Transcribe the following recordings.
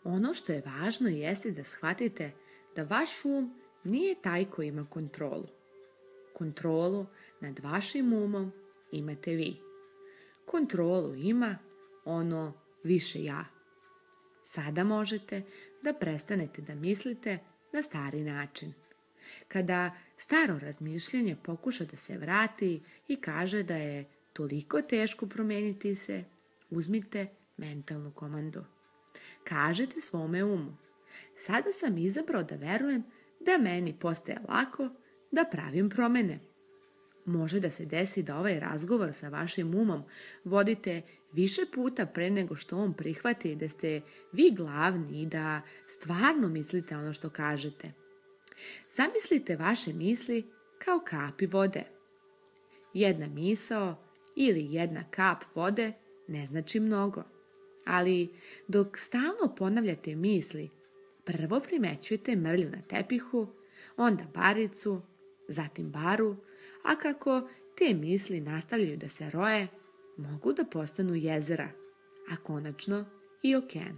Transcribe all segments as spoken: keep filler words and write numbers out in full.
Ono što je važno jeste da shvatite da vaš um nije taj koji ima kontrolu. Kontrolu nad vašim umom imate vi. Kontrolu ima ono više ja. Sada možete da prestanete da mislite na stari način. Kada staro razmišljanje pokuša da se vrati i kaže da je toliko teško promeniti se, uzmite mentalnu komandu. Kažete svome umu: sada sam izabrao da verujem da meni postaje lako da pravim promene. Može da se desi da ovaj razgovor sa vašim umom vodite više puta pre nego što on prihvati da ste vi glavni i da stvarno mislite ono što kažete. Zamislite vaše misli kao kapi vode. Jedna misao ili jedna kap vode ne znači mnogo, ali dok stalno ponavljate misli, prvo primećujete mrlju na tepihu, onda baricu, zatim baru, a kako te misli nastavljaju da se roje, mogu da postanu jezera, a konačno i okean.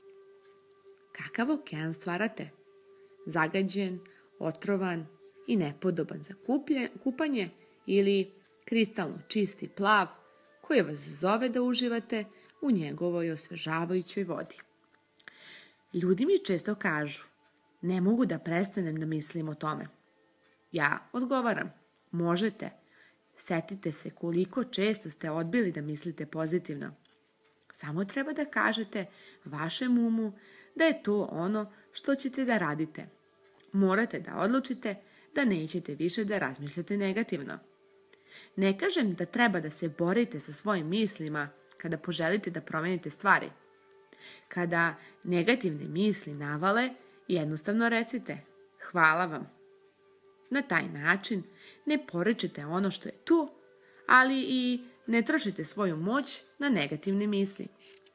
Kakav okean stvarate? Zagađen, otrovan i nepodoban za kuplje, kupanje ili kristalno čisti plav koji vas zove da uživate u njegovoj osvežavajućoj vodi. Ljudi mi često kažu: ne mogu da prestanem da mislim o tome. Ja odgovaram: možete. Setite se koliko često ste odbili da mislite pozitivno. Samo treba da kažete vašem umu da je to ono što ćete da radite. Morate da odlučite da nećete više da razmišljate negativno. Ne kažem da treba da se borite sa svojim mislima kada poželite da promenite stvari. Kada negativne misli navale, jednostavno recite: hvala vam. Na taj način ne poričete ono što je tu, ali i ne trošite svoju moć na negativne misli.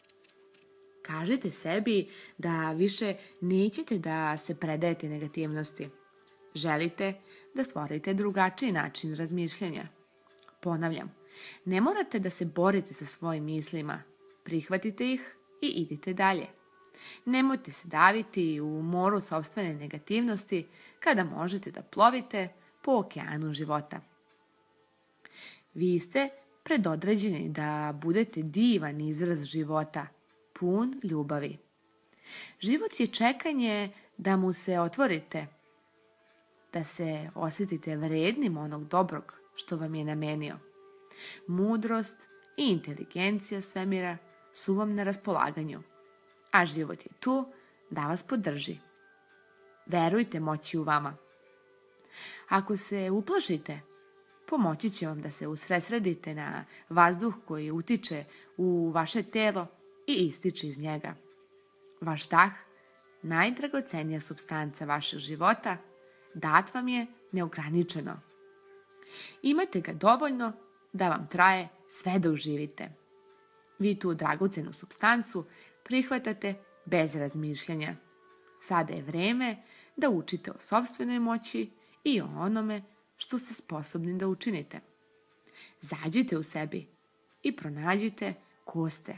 Kažite sebi da više nećete da se predajete negativnosti. Želite da stvorite drugačiji način razmišljanja. Ponavljam, ne morate da se borite sa svojim mislima. Prihvatite ih i idite dalje. Nemojte se daviti u moru sopstvene negativnosti kada možete da plovite po okeanu života. Vi ste predodređeni da budete divan izraz života, pun ljubavi. Život je čekanje da mu se otvorite, da se osjetite vrednim onog dobrog što vam je namenio. Mudrost i inteligencija svemira su vam na raspolaganju, a život je tu da vas podrži. Verujte moći u vama. Ako se uplašite, pomoći će vam da se usredsredite na vazduh koji utiče u vaše telo i ističe iz njega. Vaš dah, najdragocenija supstanca vašeg života, dat vam je neograničeno. Imate ga dovoljno da vam traje sve dok živite. Vi tu dragocenu supstancu prihvatate bez razmišljanja. Sada je vreme da učite o sopstvenoj moći i o onome što ste sposobni da učinite. Zađite u sebi i pronađite ko ste.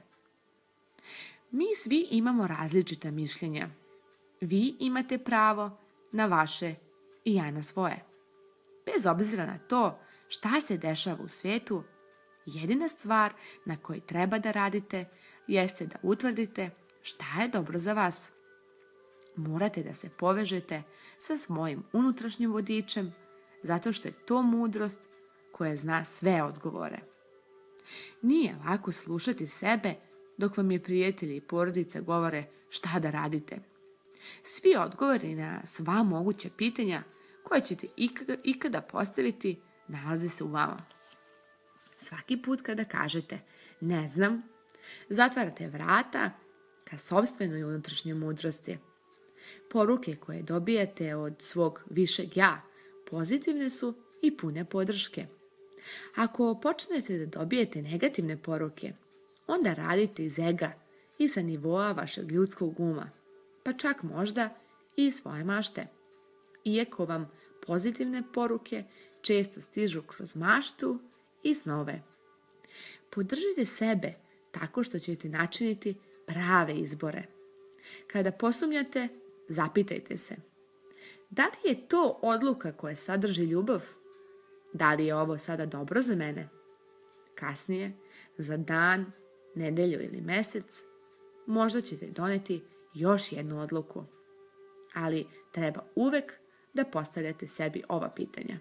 Mi svi imamo različita mišljenja. Vi imate pravo na vaše i ja na svoje. Bez obzira na to šta se dešava u svijetu, jedina stvar na kojoj treba da radite jeste da utvrdite šta je dobro za vas. Morate da se povežete sa svojim unutrašnjim vodičem, zato što je to mudrost koja zna sve odgovore. Nije lako slušati sebe dok vam je prijatelji i porodica govore šta da radite. Svi odgovori na sva moguća pitanja koje ćete ikada postaviti nalaze se u vama. Svaki put kada kažete ne znam, zatvarate vrata ka sopstvenoj unutrašnjoj mudrosti. Poruke koje dobijate od svog višeg ja pozitivne su i pune podrške. Ako počnete da dobijete negativne poruke, onda radite iz ega i sa nivoa vašeg ljudskog uma, pa čak možda i svoje mašte. Iako vam pozitivne poruke često stižu kroz maštu i snove. Podržite sebe tako što ćete načiniti prave izbore. Kada posumnjate, zapitajte se. Da li je to odluka koja sadrži ljubav? Da li je ovo sada dobro za mene? Kasnije, za dan, nedelju ili mesec, možda ćete doneti još jednu odluku. Ali treba uvek da postavljate sebi ova pitanja.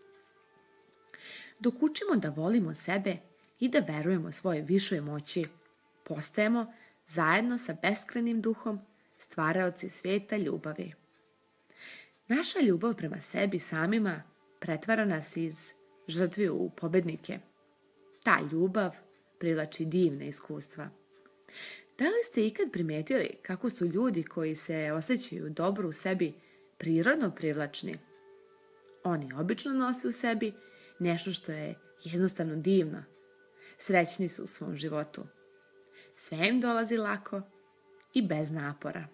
Dok učimo da volimo sebe i da verujemo svojoj višoj moći, postajemo zajedno sa beskrajnim duhom stvaraoci sveta ljubavi. Naša ljubav prema sebi samima pretvara nas iz žrtvi u pobednike. Ta ljubav privlači divne iskustva. Da li ste ikad primetili kako su ljudi koji se osjećaju dobro u sebi prirodno privlačni? Oni obično nose u sebi nešto što je jednostavno divno. Srećni su u svom životu. Sve im dolazi lako i bez napora.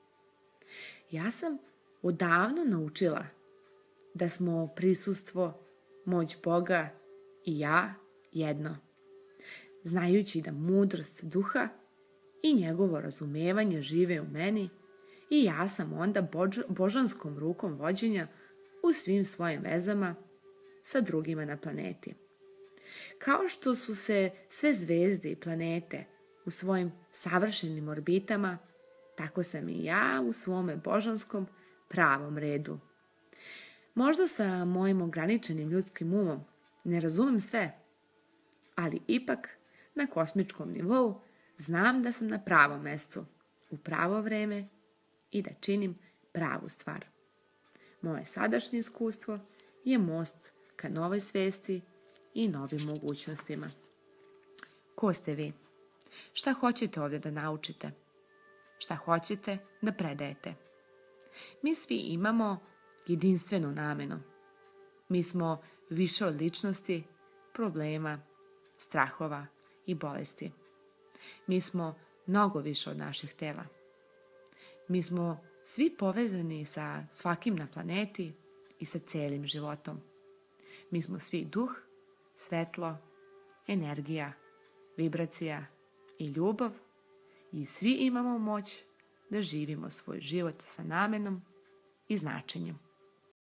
Ja sam odavno naučila da smo prisustvo, moć Boga i ja jedno. Znajući da mudrost duha i njegovo razumevanje žive u meni i ja sam onda bož, božanskom rukom vođenja u svim svojim vezama sa drugima na planeti. Kao što su se sve zvezde i planete u svojim savršenim orbitama, tako sam i ja u svome božanskom pravom redu. Možda sa mojim ograničenim ljudskim umom ne razumem sve, ali ipak na kosmičkom nivou znam da sam na pravom mestu, u pravo vreme i da činim pravu stvar. Moje sadašnje iskustvo je most ka novoj svesti i novim mogućnostima. Ko ste vi? Šta hoćete ovdje da naučite? Šta hoćete da predajete? Mi svi imamo jedinstvenu namenu. Mi smo više od ličnosti, problema, strahova i bolesti. Mi smo mnogo više od naših tela. Mi smo svi povezani sa svakim na planeti i sa celim životom. Mi smo svi duh, svetlo, energija, vibracija i ljubav i svi imamo moć da živimo svoj život sa namenom i značenjem.